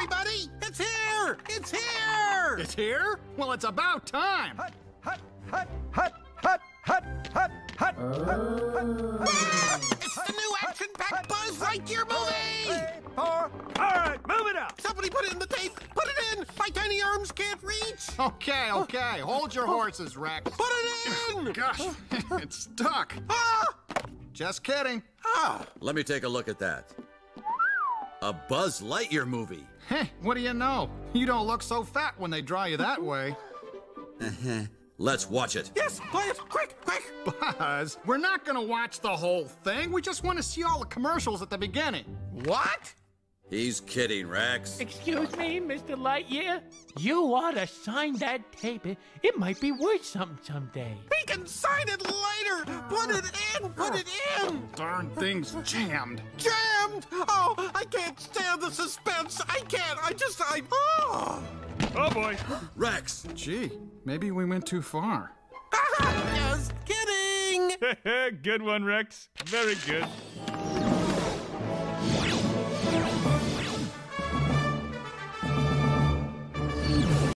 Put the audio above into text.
everybody! It's here! It's here! It's here? Well, it's about time. Hut, hut, hut, hut, hut, hut, hut, hut, hut. It's the new action-packed Buzz Lightyear movie! All right, move it up. Somebody put it in the tape! Put it in! My tiny arms can't reach! Okay. Hold your horses, Rex. Put it in! Gosh, it's stuck. Ah! Just kidding. Ah! Let me take a look at that. A Buzz Lightyear movie. Hey, what do you know? You don't look so fat when they draw you that way. Let's watch it. Yes, play it! Quick, quick! Buzz, we're not gonna watch the whole thing. We just want to see all the commercials at the beginning. What? He's kidding, Rex. Excuse me, Mr. Lightyear? You ought to sign that tape. It might be worth something someday. He can sign it later! Put it in! Put it in! Darn thing's jammed. Jammed! Oh, I can't stand the suspense! I can't! Oh! Oh, boy. Rex! Gee, maybe we went too far. Just kidding! Good one, Rex. Very good.